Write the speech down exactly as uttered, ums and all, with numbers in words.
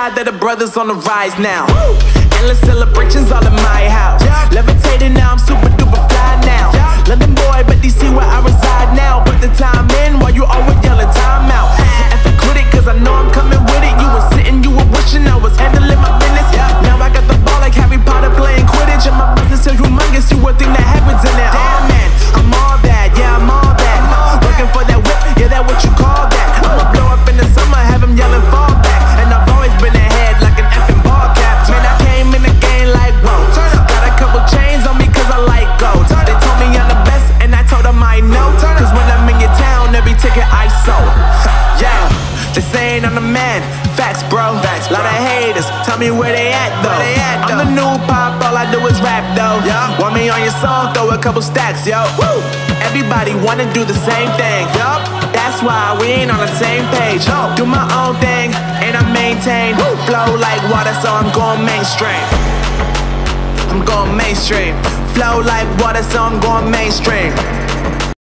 glad that the brothers on the rise now. Woo! Endless celebrations all in my house. Yeah. Levitating now, I'm super duper fly now. Yeah. London boy, but D C where I reside now. Put the time in while you always yelling time out. F it, quit it, cause I know I'm coming with it. You were sitting, you were wishing I was handling my business. Yeah. Now I got the ball like Harry Potter playing Quidditch. And my business is humongous, you would think that happens in there. Damn man, I'm all that, yeah I'm all that. Working for that whip, yeah that what you call that. I'ma blow up in the summer, have him yelling fall back. And I've always been ahead like an effing ball cap. Man, I came in the game like whoa. Got a couple chains on me cause I like gold. They told me I'm the best and I told them I know. Cause when I'm in your town, every ticket I sold. Yeah, they saying I'm the man. Facts bro, Facts, lot of haters, tell me where they at though. They at, I'm though. The new pop, all I do is rap though. Yeah. Want me on your song, throw a couple stacks, yo. Woo. Everybody wanna do the same thing, yup. That's why we ain't on the same page. No. Do my own thing, and I maintain. Woo. Flow like water, so I'm going mainstream. I'm going mainstream. Flow like water, so I'm going mainstream.